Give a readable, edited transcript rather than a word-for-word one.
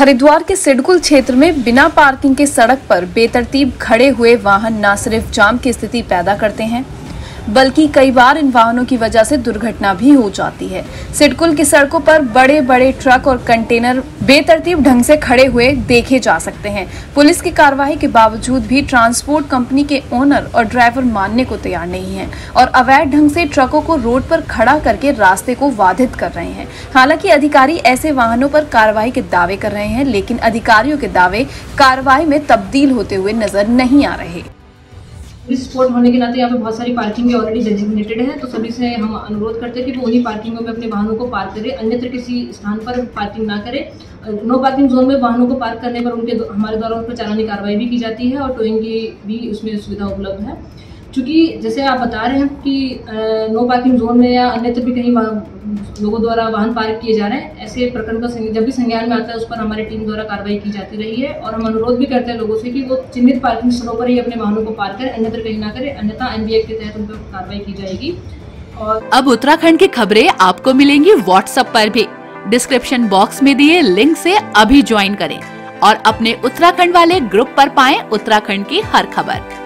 हरिद्वार के सिडकुल क्षेत्र में बिना पार्किंग के सड़क पर बेतरतीब खड़े हुए वाहन न सिर्फ जाम की स्थिति पैदा करते हैं बल्कि कई बार इन वाहनों की वजह से दुर्घटना भी हो जाती है। सिडकुल की सड़कों पर बड़े बड़े ट्रक और कंटेनर बेतरतीब ढंग से खड़े हुए देखे जा सकते हैं। पुलिस की कार्रवाई के बावजूद भी ट्रांसपोर्ट कंपनी के ओनर और ड्राइवर मानने को तैयार नहीं है और अवैध ढंग से ट्रकों को रोड पर खड़ा करके रास्ते को बाधित कर रहे हैं। हालांकि अधिकारी ऐसे वाहनों पर कार्रवाई के दावे कर रहे हैं, लेकिन अधिकारियों के दावे कार्रवाई में तब्दील होते हुए नजर नहीं आ रहे। पुलिस स्पॉट होने के नाते यहाँ पे बहुत सारी पार्किंग ऑलरेडी डेजिग्नेटेड है, तो सभी से हम अनुरोध करते हैं कि वो उन्हीं पार्किंगों में अपने वाहनों को पार्क करें, अन्यत्र किसी स्थान पर पार्किंग ना करें। नो पार्किंग जोन में वाहनों को पार्क करने पर हमारे द्वारा उन पर चालानी कार्रवाई भी की जाती है और टोइंग की भी उसमें सुविधा उपलब्ध है। चूँकि जैसे आप बता रहे हैं कि नो पार्किंग जोन में या अन्यत्र भी कहीं लोगों द्वारा वाहन पार्क किए जा रहे हैं, ऐसे प्रकरण का जब भी संज्ञान में आता है उस पर हमारी टीम द्वारा कार्रवाई की जाती रही है और हम अनुरोध भी करते हैं लोगों से कि वो चिन्हित पार्किंग स्थलों पर ही अपने वाहनों को पार्क करें, अन्यत्र कहीं ना करें, अन्यथा एनबी एक्ट के तहत उन पर कार्रवाई की जाएगी। और अब उत्तराखंड की खबरें आपको मिलेंगी व्हाट्सएप पर भी। डिस्क्रिप्शन बॉक्स में दिए लिंक से अभी ज्वाइन करें और अपने उत्तराखंड वाले ग्रुप पर पाएं उत्तराखंड की हर खबर।